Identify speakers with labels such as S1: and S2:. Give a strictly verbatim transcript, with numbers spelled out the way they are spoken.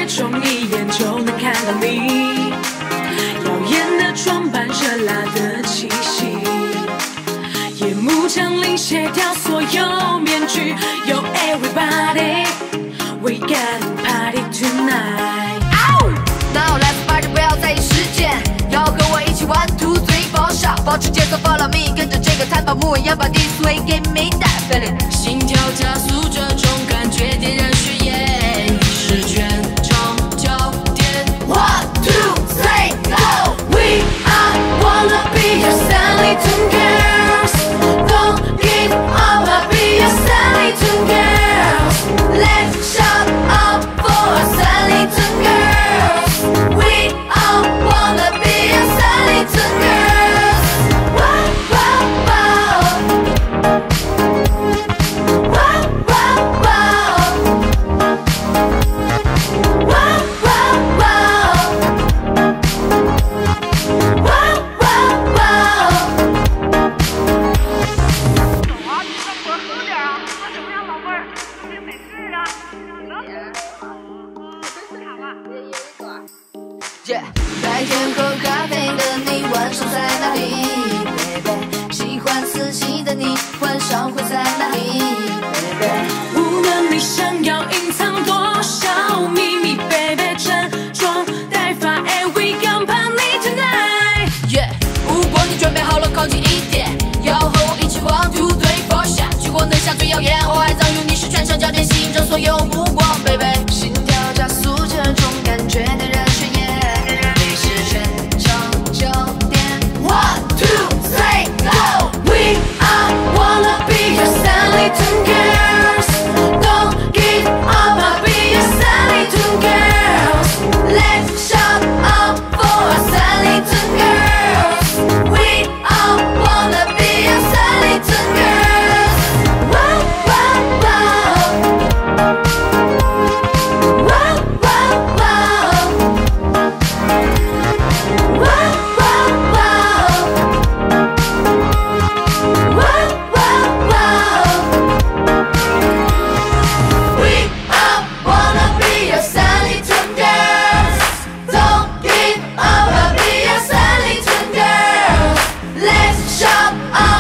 S1: 街中一眼就能看到你，耀眼的装扮，热辣的气息，夜幕降临，卸掉所有面具。Yo everybody, we gotta party tonight.
S2: Now let's party， 不要在意时间，要和我一起玩 two three four shot， 保持节奏 follow me， 跟着这个弹簧木一样把 this way give me that feeling，
S1: 心跳加速，这种感觉点燃血液，你是全场焦点。
S2: One two three go， We are wanna be your Sally Toon girls， Don't give up, I'll be your Sally Toon girls， Let's shout out for our Sally Toon girls，We all wanna be your Sally Toon girls。 Wow wow wow， Wow wow wow， Wow wow wow， Wow wow wow。
S3: 走啊，你上桌喝点啊！喝什么呀，老妹儿？有没事啊？能？好吧。
S2: Yeah， 白天喝咖啡的你，晚上在哪里 ？Baby， 喜欢刺激的你，晚上会在哪里 ？Baby，
S1: 无论你想要隐藏多少秘密 ，baby， 整装待发 ，and we gon' party tonight。
S2: Yeah， 如果你准备好了，靠近一点，要和我一起往 two three four 下，聚光灯下最耀眼，后海藏有你是全场焦点，吸引着所有目光 ，baby， 心跳加速，这种感觉点燃血液。 One two three go， We are wanna be your Sally Toon girls， Don't give up, I'll be your Sally Toon girls， Let's shout out for our Sally Toon girls，We all wanna be your Sally Toon girls。 Wow wow wow， Wow wow wow， Wow wow wow。 Wow, wow, wow. We all wanna be your Sally Toon girls. Don't give up, I'll be your Sally Toon girls. Let's shout out.